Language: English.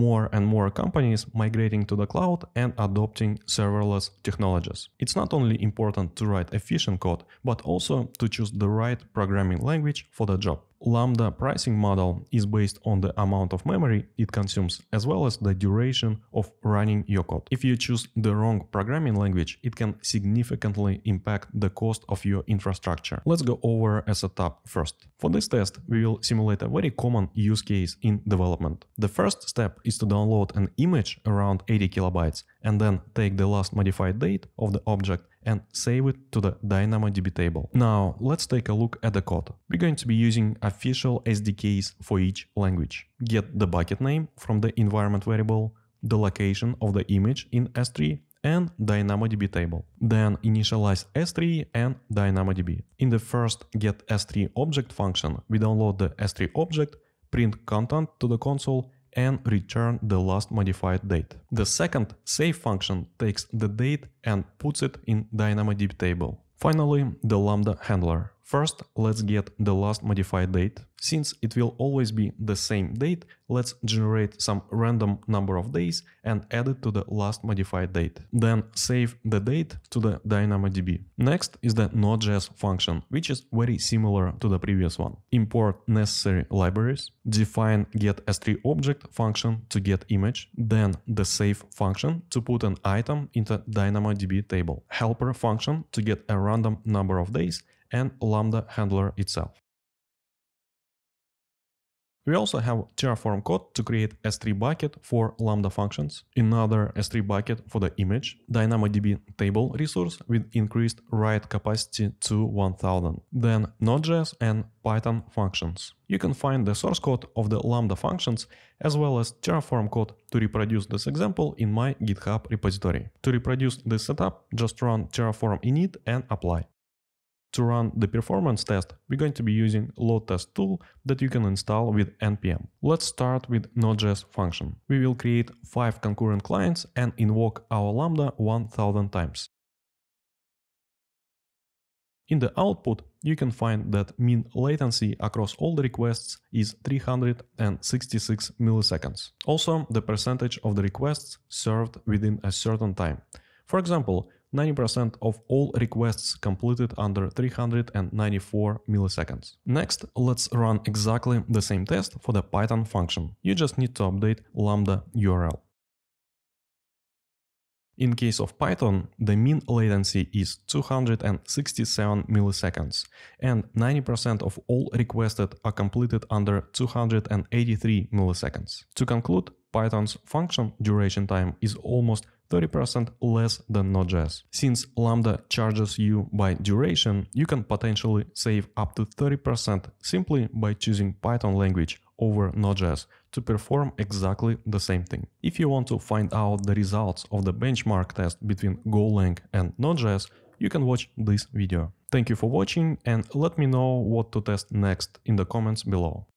more and more companies migrating to the cloud and adopting serverless technologies. It's not only important to write efficient code, but also to choose the right programming language for the job. Lambda pricing model is based on the amount of memory it consumes as well as the duration of running your code. If you choose the wrong programming language, it can significantly impact the cost of your infrastructure. Let's go over a setup first. For this test, we will simulate a very common use case in development. The first step is to download an image around 80 kilobytes and then take the last modified date of the object and save it to the DynamoDB table. Now let's take a look at the code. We're going to be using official SDKs for each language. Get the bucket name from the environment variable, the location of the image in S3 and DynamoDB table. Then initialize S3 and DynamoDB. In the first get S3 object function, we download the S3 object, print content to the console and return the last modified date. The second save function takes the date and puts it in DynamoDB table. Finally, the Lambda handler. First, let's get the last modified date. Since it will always be the same date, let's generate some random number of days and add it to the last modified date. Then save the date to the DynamoDB. Next is the Node.js function, which is very similar to the previous one. Import necessary libraries, define getS3object function to get image, then the save function to put an item into DynamoDB table, helper function to get a random number of days, and Lambda handler itself. We also have Terraform code to create S3 bucket for Lambda functions, another S3 bucket for the image, DynamoDB table resource with increased write capacity to 1000, then Node.js and Python functions. You can find the source code of the Lambda functions as well as Terraform code to reproduce this example in my GitHub repository. To reproduce this setup, just run Terraform init and apply. To run the performance test, we're going to be using load test tool that you can install with npm. Let's start with Node.js function. We will create 5 concurrent clients and invoke our Lambda 1000 times. In the output, you can find that mean latency across all the requests is 366 milliseconds. Also, the percentage of the requests served within a certain time. For example, 90% of all requests completed under 394 milliseconds. Next, let's run exactly the same test for the Python function. You just need to update Lambda URL. In case of Python, the mean latency is 267 milliseconds, and 90% of all requested are completed under 283 milliseconds. To conclude, Python's function duration time is almost 30% less than Node.js. Since Lambda charges you by duration, you can potentially save up to 30% simply by choosing Python language over Node.js to perform exactly the same thing. If you want to find out the results of the benchmark test between Golang and Node.js, you can watch this video. Thank you for watching and let me know what to test next in the comments below.